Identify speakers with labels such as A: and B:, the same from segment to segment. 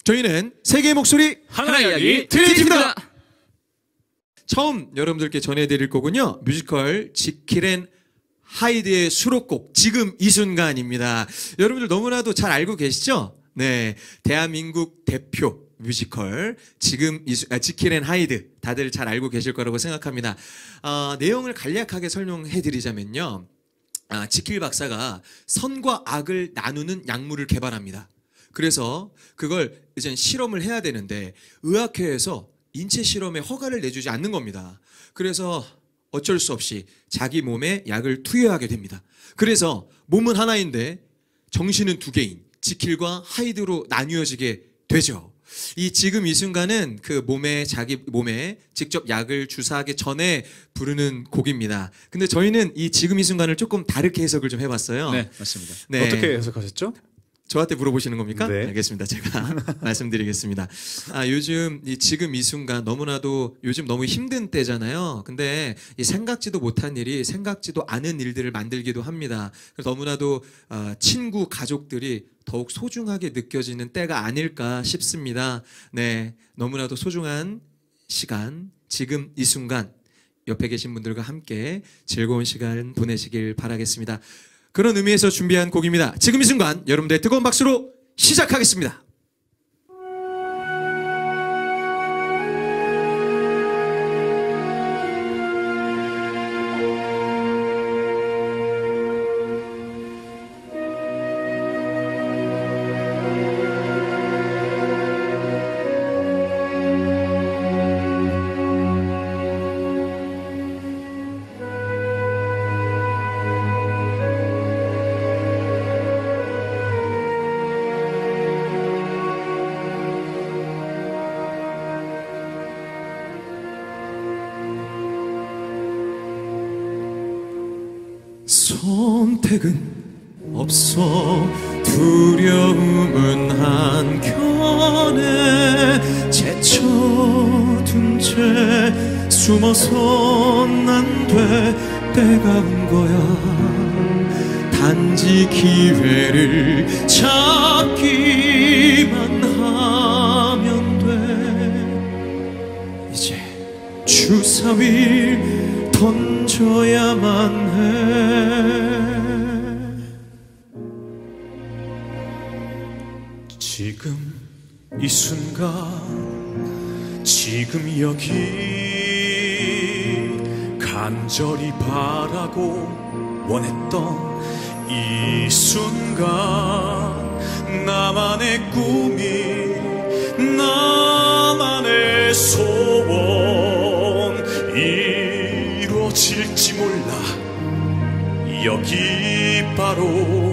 A: 저희는 세계의 목소리
B: 하나 이야기
A: 트리니티입니다. 처음 여러분들께 전해드릴 곡은요, 뮤지컬 지킬 앤 하이드의 수록곡 지금 이 순간입니다. 여러분들 너무나도 잘 알고 계시죠? 네, 대한민국 대표 뮤지컬 지킬 앤 하이드 다들 잘 알고 계실 거라고 생각합니다. 내용을 간략하게 설명해드리자면요, 지킬 박사가 선과 악을 나누는 약물을 개발합니다. 그래서 그걸 이제 실험을 해야 되는데 의학회에서 인체 실험에 허가를 내주지 않는 겁니다. 그래서 어쩔 수 없이 자기 몸에 약을 투여하게 됩니다. 그래서 몸은 하나인데 정신은 두 개인 지킬과 하이드로 나뉘어지게 되죠. 지금 이 순간은 그 자기 몸에 직접 약을 주사하기 전에 부르는 곡입니다. 근데 저희는 이 지금 이 순간을 조금 다르게 해석을 좀 해봤어요.
B: 네, 맞습니다.
A: 네.
C: 어떻게 해석하셨죠?
A: 저한테 물어보시는 겁니까?
C: 네.
A: 알겠습니다. 제가 말씀드리겠습니다. 요즘 지금 이 순간 너무나도 요즘 너무 힘든 때잖아요. 근데 이 생각지도 못한 일이 생각지도 않은 일들을 만들기도 합니다. 그래서 너무나도 친구, 가족들이 더욱 소중하게 느껴지는 때가 아닐까 싶습니다. 네, 너무나도 소중한 시간, 지금 이 순간 옆에 계신 분들과 함께 즐거운 시간 보내시길 바라겠습니다. 그런 의미에서 준비한 곡입니다. 지금 이 순간 여러분들의 뜨거운 박수로 시작하겠습니다. 선택은 없어 두려움은 한켠에 제쳐둔 채 숨어선 안 돼 때가 온 거야. 단지 기회를 잡기만 하면 돼. 이제 주사위 던져야만 해. 지금 이 순간, 지금 여기 간절히 바라고 원했던 이 순간, 나만의 꿈이, 나만의 소원 이루어질지 몰라. 여기 바로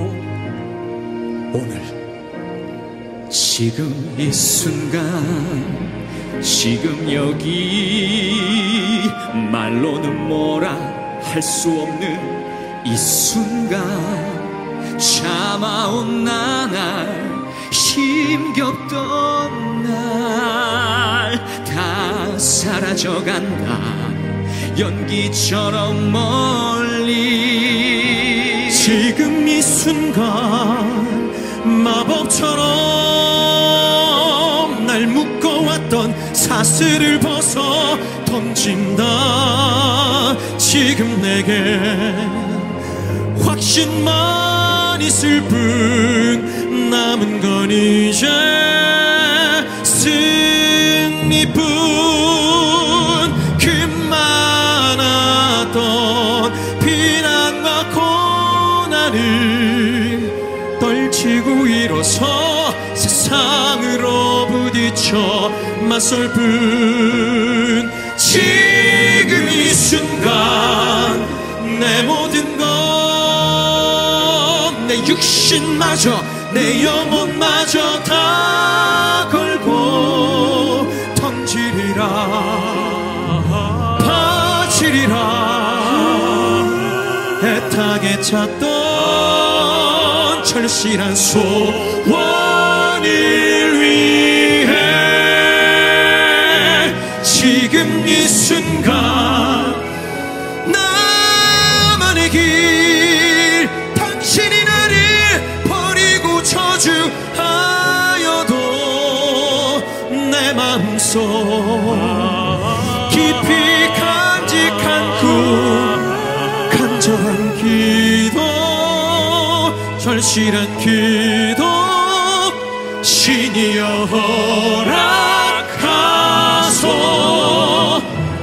A: 오늘,
D: 지금 이 순간, 지금 여기 말로는 뭐라 할 수 없는 이 순간, 참아온 나날, 힘겹던 날 다 사라져간다. 연기처럼 멀리.
A: 지금 이 순간 마법처럼 날 묶어왔던 사슬을 벗어 던진다. 지금 내게 확신만 있을 뿐, 남은 건 이제 승리뿐. 그 많았던 비난과 고난을 떨치고 일어서 세상으로 부딪혀 맞설 뿐. 지금 이 순간 내 모든 것, 내 육신마저 내 영혼마저 다 걸고 던지리라, 바치리라. 애타게 찾던 절실한 소원을 위해. 지금 이 순간 나만의 길, 당신이 나를 버리고 저주하여도 속에서 깊이 간직한 꿈, 간절한 기도, 절실한 기도, 신이여 허락하소서.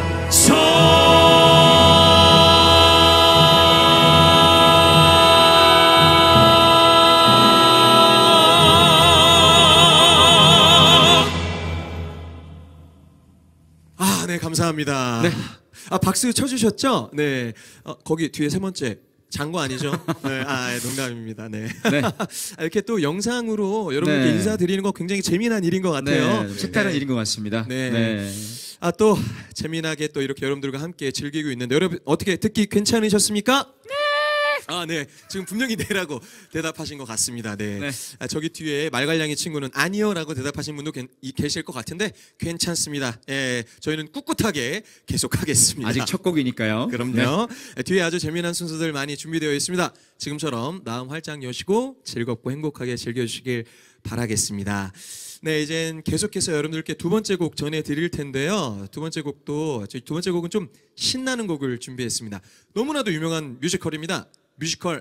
A: 네, 감사합니다.
D: 네.
A: 박수 쳐주셨죠? 네. 거기 뒤에 세 번째. 장고 아니죠? 네, 농담입니다. 네.
D: 네.
A: 이렇게 또 영상으로 여러분께
D: 네.
A: 인사드리는 거 굉장히 재미난 일인 것 같아요.
D: 네, 색다른 일인 것 같습니다.
A: 네.
D: 네.
A: 또 재미나게 또 이렇게 여러분들과 함께 즐기고 있는데 여러분 어떻게 듣기 괜찮으셨습니까? 네. 지금 분명히 네라고 대답하신 것 같습니다. 네.
D: 네.
A: 저기 뒤에 말갈량이 친구는 아니요라고 대답하신 분도 계실 것 같은데 괜찮습니다. 예, 저희는 꿋꿋하게 계속하겠습니다.
D: 아직 첫 곡이니까요.
A: 그럼요. 뒤에 아주 재미난 순서들 많이 준비되어 있습니다. 지금처럼 마음 활짝 여시고 즐겁고 행복하게 즐겨주시길 바라겠습니다. 네, 이젠 계속해서 여러분들께 두 번째 곡 전해드릴 텐데요. 두 번째 곡도 저희 두 번째 곡은 좀 신나는 곡을 준비했습니다. 너무나도 유명한 뮤지컬입니다. 뮤지컬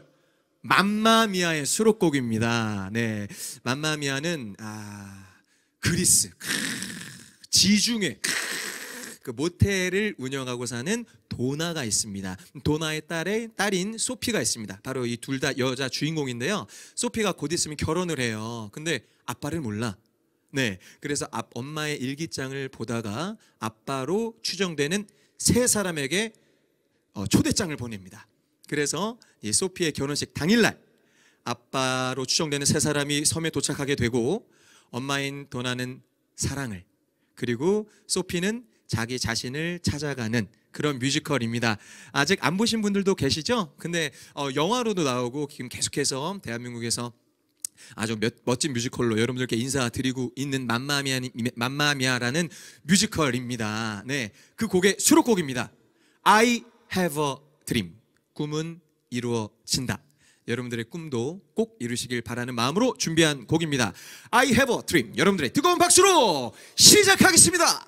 A: 맘마미아의 수록곡입니다. 네, 맘마미아는 그리스 지중해 그 모텔을 운영하고 사는 도나가 있습니다. 도나의 딸인 소피가 있습니다. 바로 이 둘 다 여자 주인공인데요. 소피가 곧 있으면 결혼을 해요. 근데 아빠를 몰라. 네, 그래서 엄마의 일기장을 보다가 아빠로 추정되는 세 사람에게 초대장을 보냅니다. 그래서 이 소피의 결혼식 당일날 아빠로 추정되는 세 사람이 섬에 도착하게 되고 엄마인 도나는 사랑을, 그리고 소피는 자기 자신을 찾아가는 그런 뮤지컬입니다. 아직 안 보신 분들도 계시죠? 근데 영화로도 나오고 지금 계속해서 대한민국에서 아주 멋진 뮤지컬로 여러분들께 인사드리고 있는 맘마미아라는 뮤지컬입니다. 네, 그 곡의 수록곡입니다. I have a dream. 꿈은 이루어진다. 여러분들의 꿈도 꼭 이루시길 바라는 마음으로 준비한 곡입니다. I have a dream. 여러분들의 뜨거운 박수로 시작하겠습니다.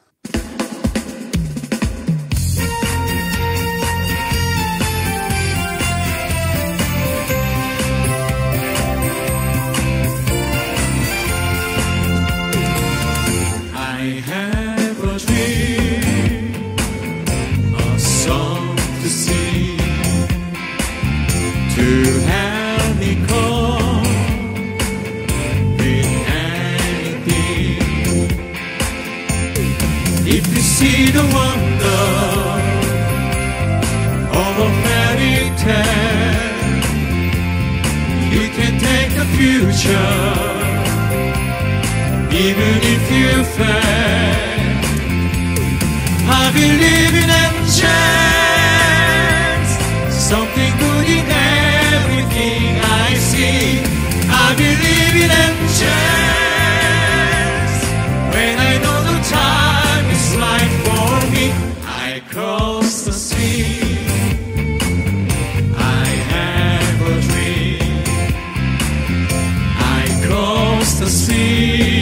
A: I have a dream, a song to sing, to help me cope with anything. If you see the wonder of a fairy tale, you can take the future. Even if you fail, I believe in angels, something good in everything I see. I believe in angels, when I know the time is right for me. I cross the sea, I have a dream. I cross the sea,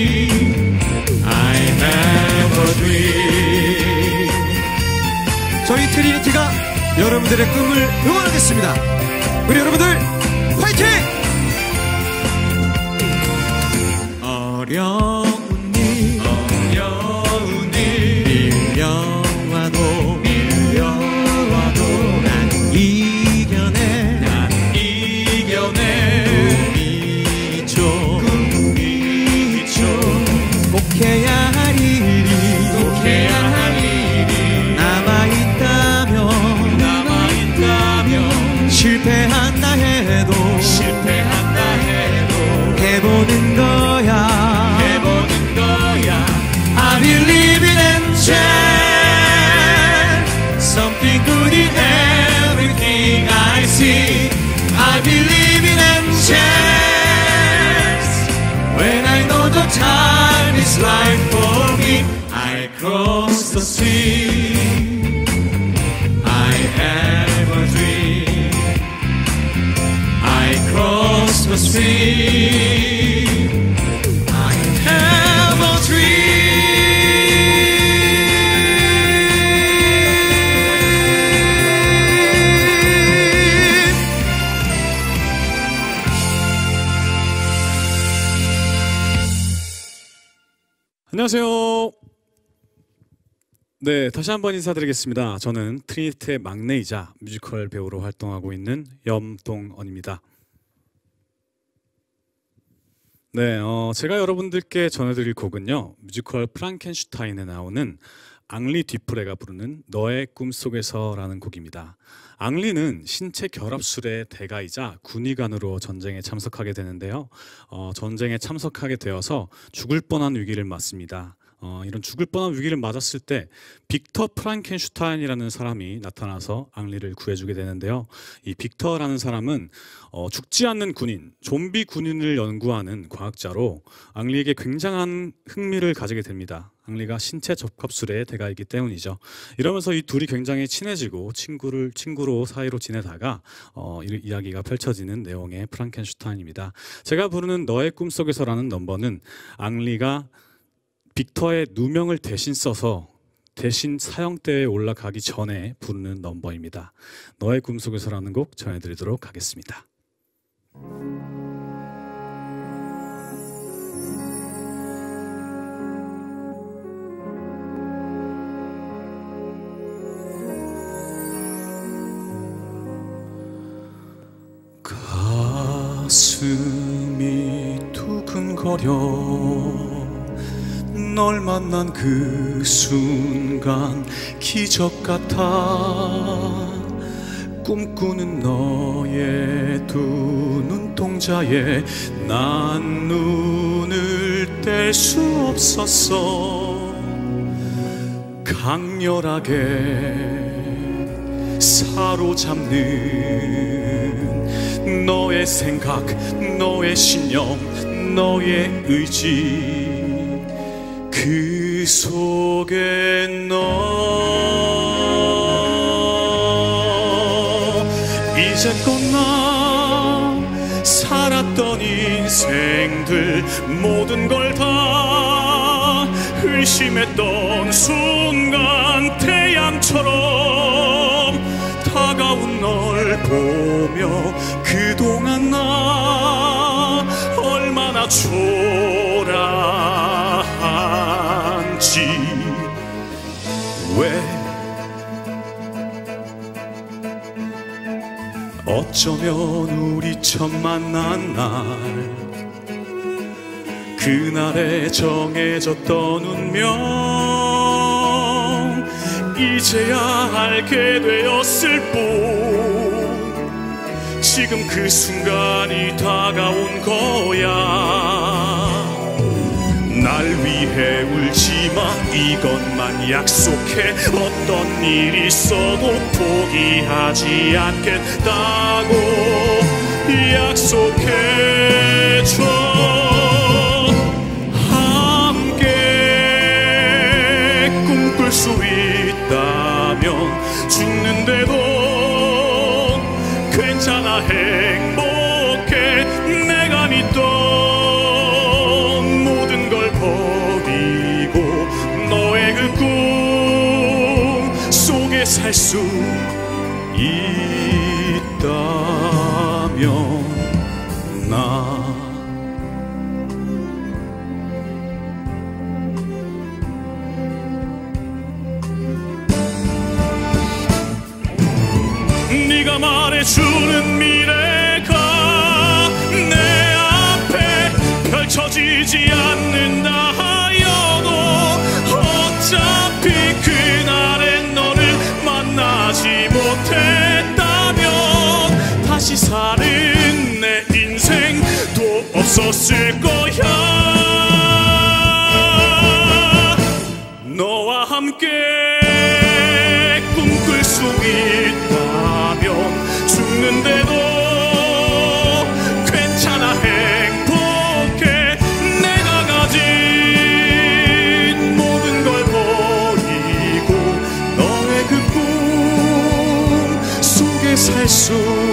A: 저희 트리니티가 여러분들의 꿈을 응원하겠습니다. 우리 여러분들 화이팅! 어려운 일 밀려와도 난 이겨내. 꿈이 있죠. 꼭 해야 할 일이 남아있다면 실패한다 해도 해보는 거야. I believe in angels, something good in everything I see. I believe in angels, when I know the time is right for me. I cross the sea, I have a dream. I cross the sea, I have a dream.
B: 안녕하세요. 네, 다시 한번 인사드리겠습니다. 저는 트리니티의 막내이자 뮤지컬 배우로 활동하고 있는 염동언입니다. 네, 제가 여러분들께 전해드릴 곡은요, 뮤지컬 프랑켄슈타인에 나오는 앙리 듀프레가 부르는 너의 꿈속에서라는 곡입니다. 앙리는 신체 결합술의 대가이자 군의관으로 전쟁에 참석하게 되는데요. 전쟁에 참석하게 되어서 죽을 뻔한 위기를 맞습니다. 이런 죽을 뻔한 위기를 맞았을 때 빅터 프랑켄슈타인이라는 사람이 나타나서 앙리를 구해주게 되는데요. 이 빅터라는 사람은 죽지 않는 군인, 좀비 군인을 연구하는 과학자로 앙리에게 굉장한 흥미를 가지게 됩니다. 앙리가 신체 접합술의 대가이기 때문이죠. 이러면서 이 둘이 굉장히 친해지고 친구로 사이로 지내다가 이야기가 펼쳐지는 내용의 프랑켄슈타인입니다. 제가 부르는 너의 꿈속에서라는 넘버는 앙리가 빅터의 누명을 대신 써서 대신 사형대에 올라가기 전에 부르는 넘버입니다. 너의 꿈속에서라는 곡 전해드리도록 하겠습니다. 가슴이 두근거려 널 만난 그 순간 기적 같아 꿈꾸는 너의 두 눈동자에 난 눈을 뗄 수 없었어. 강렬하게 사로잡는 너의 생각, 너의 신념, 너의 의지, 그 속에 너 이제껏 나 살았던 인생들 모든 걸 다 의심했던 순간 태양처럼 다가온 널 보며 그동안 나 얼마나 초라한지. 왜 어쩌면 우리 처음 만난 날 그날에 정해졌던 운명 이제야 알게 되었을 뿐 지금 그 순간이 다가온 거야. 날 위해 울지마 이것만 약속해. 어떤 일이 있어도 포기하지 않겠다고 약속해줘. 함께 꿈꿀 수 있다면 죽는데도 괜찮아 행복해. 내가 믿던 살 수 있다면 나 네가 말해주는 미래가 내 앞에 펼쳐지지 않는다 하여도 어차피 그날엔 너를 만나지 못했다면 다시 사는 내 인생도 없었을 거야. 너와 함께 꿈꿀 수 있다면 죽는데도 괜찮아 행복해. 내가 가진 모든 걸 버리고 너의 그 꿈 속에 살 수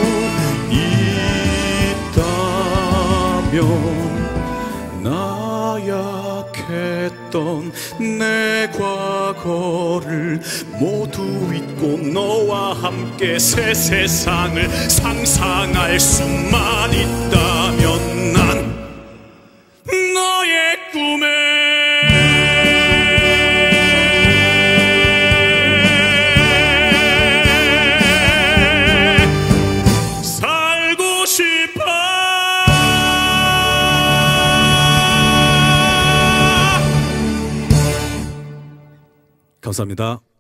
B: 있다면 나 약했던 내 과거를 모두 잊고 너와 함께 새 세상을 상상할 수만 있다면 난 너의 꿈에 감사합니다.